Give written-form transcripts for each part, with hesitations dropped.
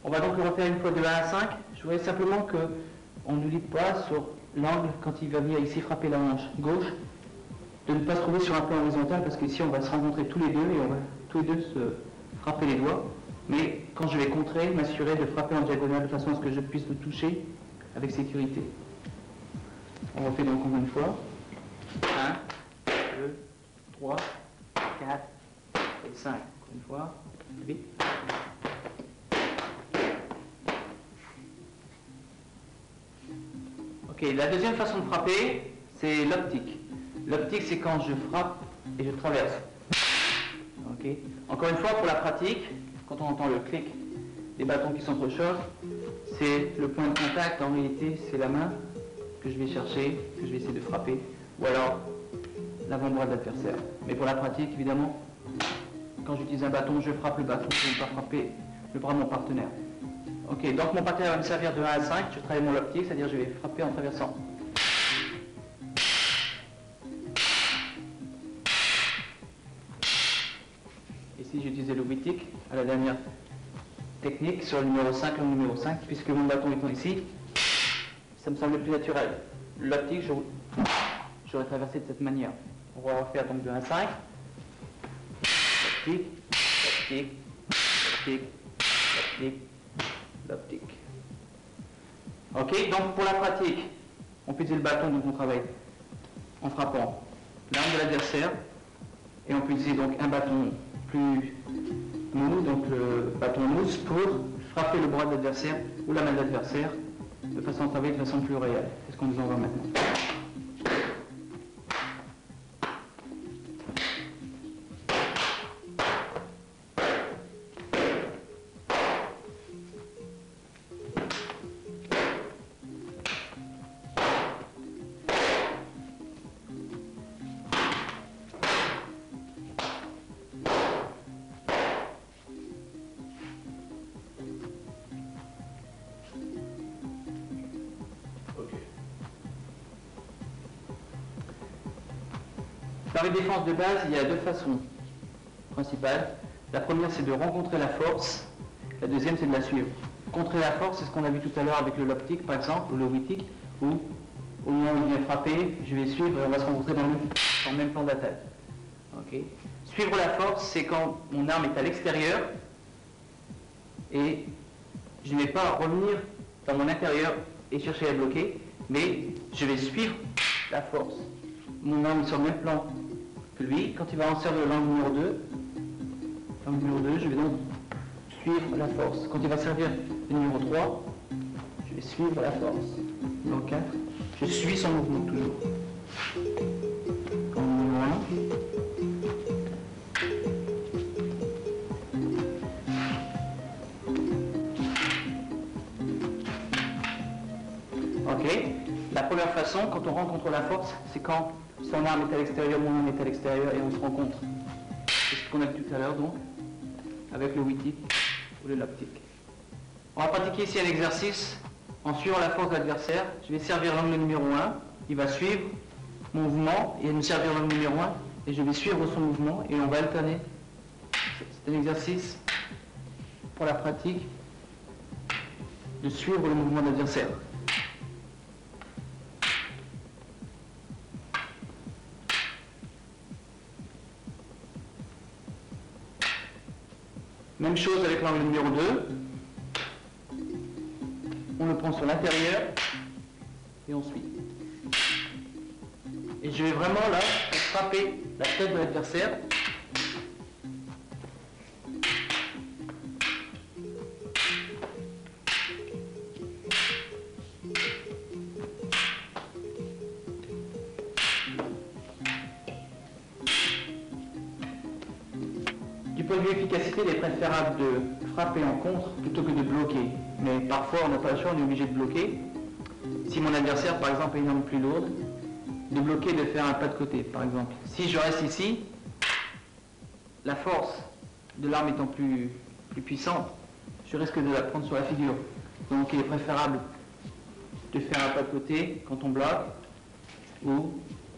On va donc le refaire une fois de 1 à 5. Je voudrais simplement qu'on n'oublie pas sur l'angle quand il va venir ici frapper la hanche gauche, de ne pas se trouver sur un plan horizontal parce qu'ici on va se rencontrer tous les deux et on va tous les deux se frapper les doigts. Mais quand je vais contrer, m'assurer de frapper en diagonale de façon à ce que je puisse le toucher avec sécurité. On refait donc encore une fois. 1, 2, 3, 4 et 5. Encore une fois. 8. Ok, la deuxième façon de frapper, c'est l'optique. L'optique, c'est quand je frappe et je traverse. Ok. Encore une fois, pour la pratique, quand on entend le clic des bâtons qui s'entrechoquent, c'est le point de contact, en réalité, c'est la main que je vais chercher, que je vais essayer de frapper, ou alors l'avant-bras de l'adversaire. Mais pour la pratique, évidemment, quand j'utilise un bâton, je frappe le bâton, je ne vais pas frapper le bras de mon partenaire. Ok, donc mon partenaire va me servir de 1 à 5, je travaille mon optique, c'est-à-dire je vais frapper en traversant. Ici j'utilisais le wittig à la dernière technique sur le numéro 5, le numéro 5, puisque mon bâton étant ici, ça me semble plus naturel. L'optique, j'aurais traversé de cette manière. On va refaire donc de 1 à 5. L'optique, l'optique, l'optique, l'optique, l'optique. Ok, donc pour la pratique, on peut utiliser le bâton, donc on travaille en frappant l'arme de l'adversaire, et on peut utiliser donc un bâton plus mou, donc le bâton mousse, pour frapper le bras de l'adversaire ou la main de l'adversaire de façon à travailler de façon plus réelle. C'est ce qu'on nous en va maintenant. Dans les défenses de base, il y a deux façons principales. La première, c'est de rencontrer la force. La deuxième, c'est de la suivre. Contrer la force, c'est ce qu'on a vu tout à l'heure avec le l'optique, par exemple, ou le wittig, où au moment où il vient frapper, je vais suivre et on va se rencontrer dans le même plan d'attaque. Okay. Suivre la force, c'est quand mon arme est à l'extérieur et je ne vais pas revenir dans mon intérieur et chercher à bloquer, mais je vais suivre la force. Mon arme est sur le même plan que lui. Quand il va en servir l'angle numéro 2, je vais donc suivre la force. Quand il va servir le numéro 3, je vais suivre la force. Numéro 4, je suis son mouvement toujours. En numéro 1. Ok. La première façon, quand on rencontre la force, c'est quand son arme est à l'extérieur, mon arme est à l'extérieur et on se rencontre. C'est ce qu'on a vu tout à l'heure donc, avec le wittig ou le l'optique. On va pratiquer ici un exercice en suivant la force de l'adversaire. Je vais servir l'angle numéro 1, il va suivre mon mouvement et me servir l'angle numéro 1 et je vais suivre son mouvement et on va alterner. C'est un exercice pour la pratique de suivre le mouvement de l'adversaire. Même chose avec l'angle numéro 2. On le prend sur l'intérieur et on suit. Et je vais vraiment là frapper la tête de l'adversaire. Du point de vue efficacité, il est préférable de frapper en contre plutôt que de bloquer. Mais parfois, on n'a pas le choix, on est obligé de bloquer. Si mon adversaire, par exemple, a une arme plus lourde, de bloquer, de faire un pas de côté, par exemple. Si je reste ici, la force de l'arme étant plus puissante, je risque de la prendre sur la figure. Donc, il est préférable de faire un pas de côté quand on bloque, ou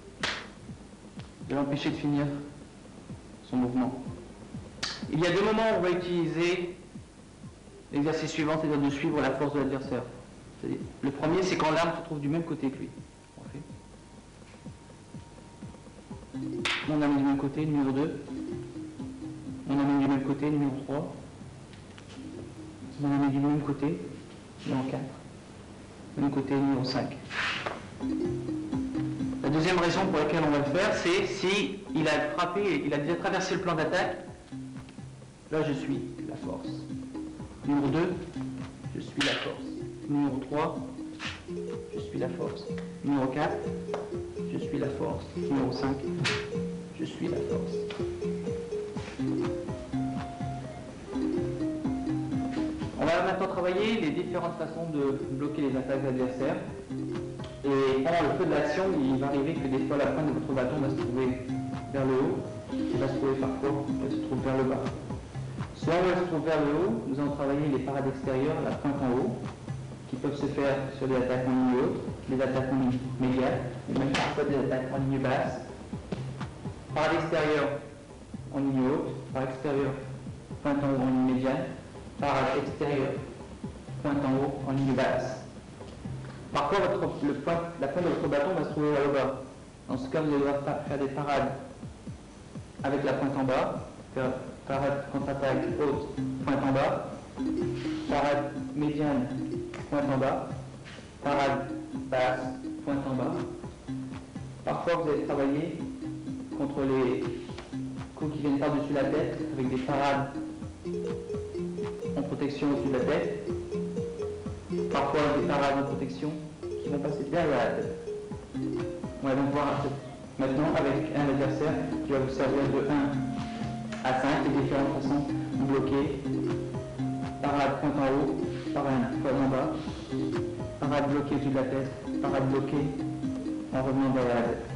de l'empêcher de finir son mouvement. Il y a deux moments où on va utiliser L'exercice suivant, c'est de suivre la force de l'adversaire. Le premier, c'est quand l'arme se trouve du même côté que lui. On fait. Mon arme est du même côté, numéro 2. Mon arme est du même côté, numéro 3. Mon arme est du même côté, numéro 4. Même côté, numéro 5. La deuxième raison pour laquelle on va le faire, c'est si il a frappé, il a déjà traversé le plan d'attaque. Là, je suis la force. Numéro 2, je suis la force. Numéro 3, je suis la force. Numéro 4, je suis la force. Numéro 5, je suis la force. On va maintenant travailler les différentes façons de bloquer les attaques adversaires. Et pendant le feu de l'action, il va arriver que des fois la pointe de votre bâton va se trouver vers le haut, et va se trouver parfois, elle se trouve vers le bas. Soit elle se trouve vers le haut, nous allons travailler les parades extérieures, la pointe en haut, qui peuvent se faire sur des attaques en ligne haute, des attaques en ligne médiane, et même parfois des attaques en ligne basse. Parade extérieure en ligne haute, parade extérieure, pointe en haut en ligne médiane, parade extérieure, pointe en haut en ligne basse. Parfois, la pointe de votre bâton va se trouver vers le bas. Dans ce cas, vous allez devoir faire des parades avec la pointe en bas, faire parade contre-attaque haute, pointe en bas, parade médiane, pointe en bas, parade basse, pointe en bas. Parfois, vous allez travailler contre les coups qui viennent par-dessus la tête, avec des parades en protection au-dessus de la tête. Parfois des parades de protection qui vont passer derrière la tête. On va donc voir maintenant avec un adversaire qui va vous servir de 1 à 5 les différentes façons de bloquer. Parade pointe en haut, parade pointe en bas, parade bloquée au-dessus de la tête, parade bloquée en revenant derrière la tête.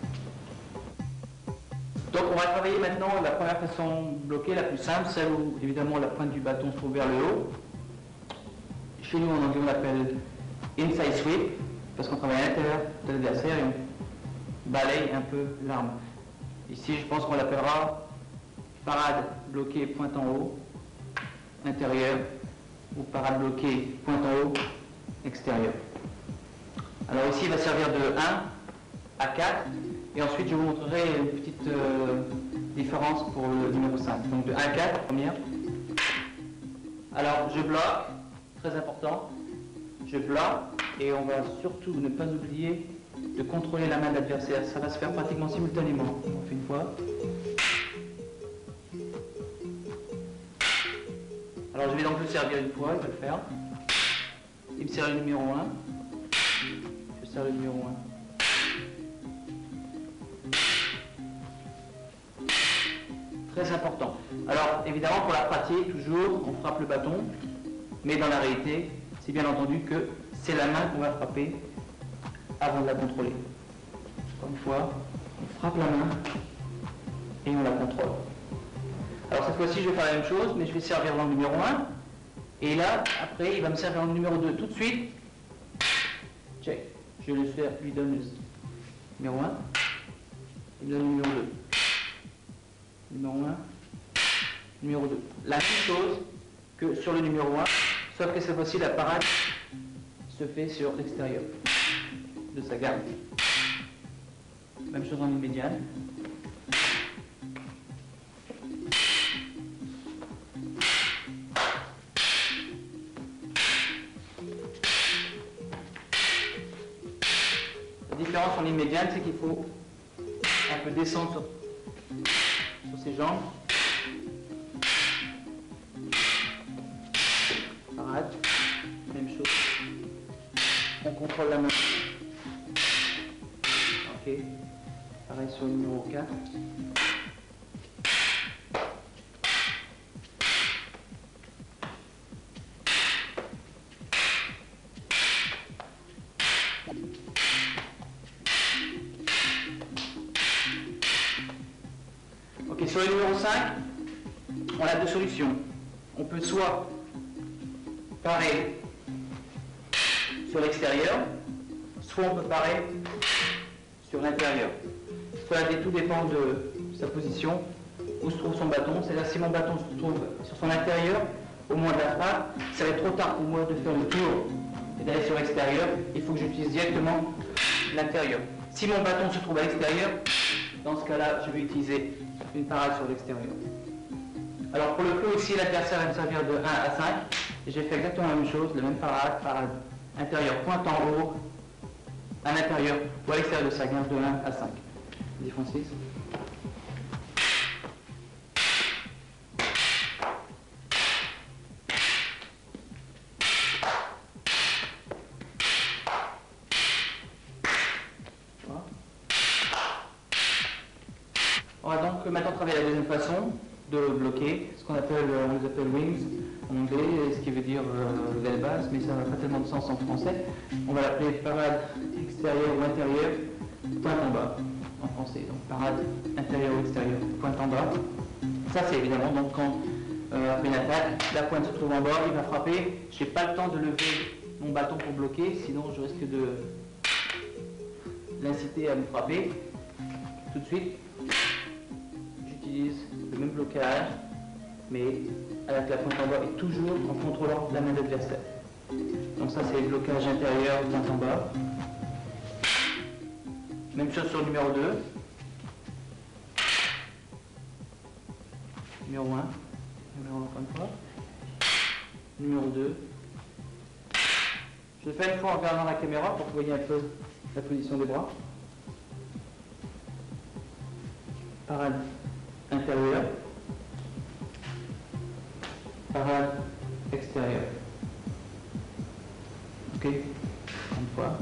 Donc on va travailler maintenant la première façon de bloquer, la plus simple, celle où évidemment la pointe du bâton se trouve vers le haut. Chez nous, en anglais, on l'appelle inside sweep, parce qu'on travaille à l'intérieur de l'adversaire et on balaye un peu l'arme. Ici, je pense qu'on l'appellera parade bloquée pointe en haut, intérieur, ou parade bloquée pointe en haut, extérieur. Alors ici, il va servir de 1 à 4, et ensuite je vous montrerai une petite différence pour le numéro 5. Donc de 1 à 4, première. Alors je bloque. Très important, je bloque et on va surtout ne pas oublier de contrôler la main de l'adversaire. Ça va se faire pratiquement simultanément. On fait une fois. Alors je vais donc le servir une fois, je vais le faire. Il me sert le numéro 1. Je sers le numéro 1. Très important. Alors évidemment pour la pratique, toujours on frappe le bâton. Mais dans la réalité, c'est bien entendu que c'est la main qu'on va frapper avant de la contrôler. Encore une fois, on frappe la main et on la contrôle. Alors cette fois-ci, je vais faire la même chose, mais je vais servir l'angle numéro 1. Et là, après, il va me servir l'angle numéro 2 tout de suite. Check. Je lui donne le numéro 1. Il me donne le numéro 2. Numéro 1. Numéro 2. La même chose que sur le numéro 1. Sauf que cette fois-ci, la parade se fait sur l'extérieur de sa garde. Même chose en ligne médiane. La différence en ligne médiane, c'est qu'il faut un peu descendre sur ses jambes. Parade, même chose. On contrôle la main. Ok. Pareil sur le numéro 4. Ok, sur le numéro 5, on a deux solutions. On peut soit parer sur l'extérieur, soit on peut parer sur l'intérieur. Cela tout dépend de sa position, où se trouve son bâton. C'est-à-dire si mon bâton se trouve sur son intérieur, au moment de la frappe, ça va être trop tard pour moi de faire le tour et d'aller sur l'extérieur. Il faut que j'utilise directement l'intérieur. Si mon bâton se trouve à l'extérieur, dans ce cas-là, je vais utiliser une parade sur l'extérieur. Alors pour le clou ici, l'adversaire va me servir de 1 à 5. Et j'ai fait exactement la même chose, la même parade intérieur, pointe en haut, à l'intérieur ou à l'extérieur de sa gaine de 1 à 5. Vas-y Francis. On va donc maintenant travailler la deuxième façon de bloquer, ce qu'on appelle, on les appelle wings en anglais, ce qui veut dire l'aile basse, mais ça n'a pas tellement de sens en français. On va l'appeler parade extérieure ou intérieure, pointe en bas en français. Donc parade intérieure ou extérieure, pointe en bas. Ça c'est évidemment donc quand après une attaque, la pointe se trouve en bas, il va frapper. Je n'ai pas le temps de lever mon bâton pour bloquer, sinon je risque de l'inciter à me frapper tout de suite. J'utilise le même blocage, mais avec la pointe en bas et toujours en contrôlant la main de l'adversaire. Donc ça c'est le blocage intérieur, pointe en bas. Même chose sur le numéro 2. Numéro 1. Numéro 1 encore une fois. Numéro 2. Je le fais une fois en regardant la caméra pour que vous voyez un peu la position des bras. Parade intérieure. Parade extérieure. Ok, une fois.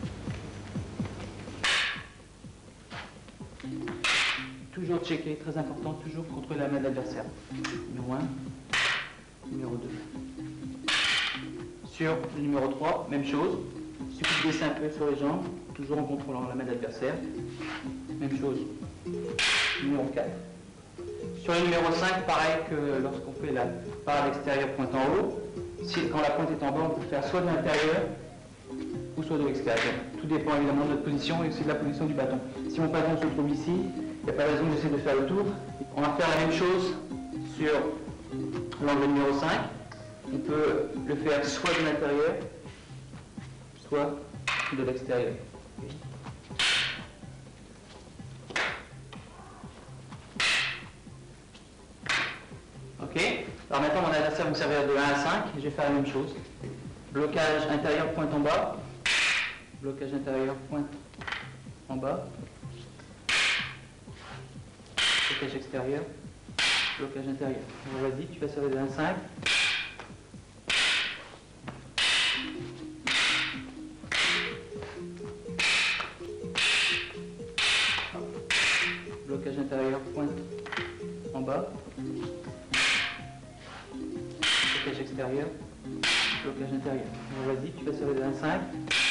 Toujours checker, très important, toujours contrôler la main de l'adversaire. Numéro 1, numéro 2. Sur le numéro 3, même chose. Il suffit de baisser un peu sur les jambes, toujours en contrôlant la main de l'adversaire. Même chose. Numéro 4. Sur le numéro 5, pareil que lorsqu'on fait la parade extérieure pointe en haut. Quand la pointe est en bas, on peut le faire soit de l'intérieur ou soit de l'extérieur. Tout dépend évidemment de notre position et aussi de la position du bâton. Si mon bâton se trouve ici, il n'y a pas de raison que j'essaie de faire le tour. On va faire la même chose sur l'angle numéro 5. On peut le faire soit de l'intérieur, soit de l'extérieur. Ok. Alors maintenant, mon adversaire va me servir de 1 à 5. Je vais faire la même chose. Blocage intérieur, pointe en bas. Blocage intérieur, pointe en bas. Blocage extérieur. Blocage intérieur. Vas-y, tu vas servir de 1 à 5. Blocage intérieur, pointe en bas. Blocage extérieur. Blocage intérieur. Vas-y, tu vas servir de 1 à 5.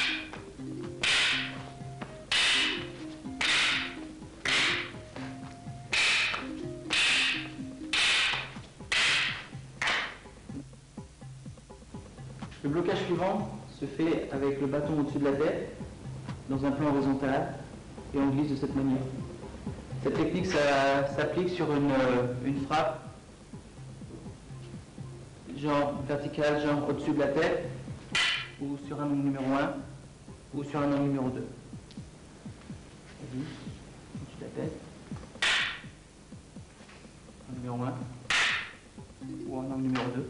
Le blocage suivant se fait avec le bâton au-dessus de la tête, dans un plan horizontal, et on glisse de cette manière. Cette technique s'applique sur une frappe, genre verticale, genre au-dessus de la tête, ou sur un angle numéro 1, ou sur un angle numéro 2. Vas-y, au-dessus de la tête, un numéro 1, ou un angle numéro 2.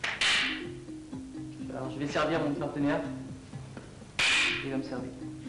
Alors je vais servir mon partenaire, il va me servir.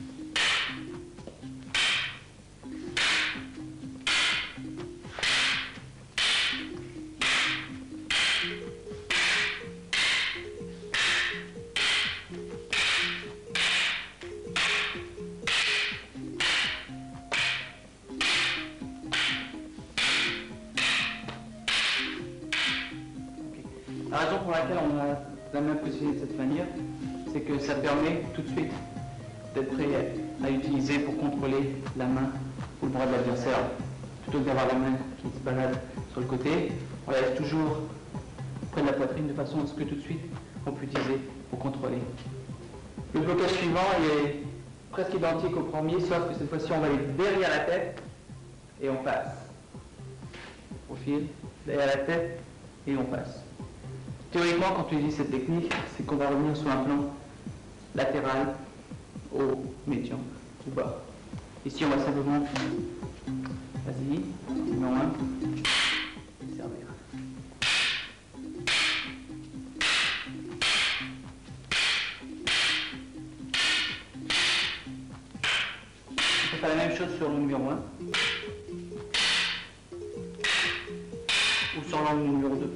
La raison pour laquelle on a la main positionnée de cette manière, c'est que ça permet tout de suite d'être prêt à utiliser pour contrôler la main ou le bras de l'adversaire. Plutôt que d'avoir la main qui se balade sur le côté, on la laisse toujours près de la poitrine de façon à ce que tout de suite on peut utiliser pour contrôler. Le blocage suivant est presque identique au premier, sauf que cette fois-ci on va aller derrière la tête et on passe. Profil, derrière la tête et on passe. Théoriquement, quand on utilise cette technique, c'est qu'on va revenir sur un plan latéral, haut, médian ou bas. Ici, on va simplement, vas-y, numéro 1, servir. On peut faire la même chose sur le numéro 1 ou sur l'angle numéro 2.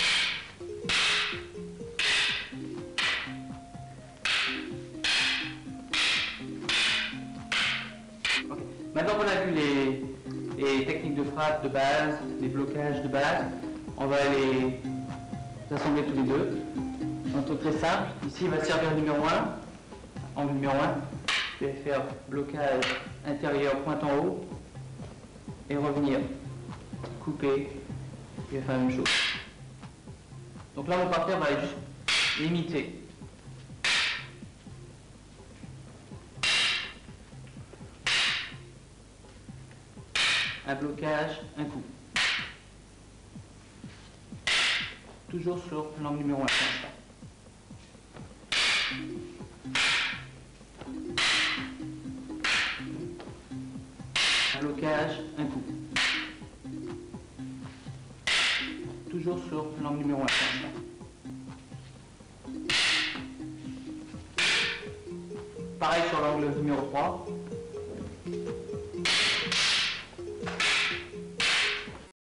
Maintenant qu'on a vu les techniques de frappe de base, les blocages de base, on va les assembler tous les deux. Un truc très simple. Ici, il va servir le numéro 1. En numéro 1, je vais faire blocage intérieur pointe en haut et revenir, couper, et faire la même chose. Donc là, mon partenaire va juste limiter. Un blocage, un coup. Toujours sur l'angle numéro 1. Un blocage, un coup. Toujours sur l'angle numéro 1. Pareil sur l'angle numéro 3.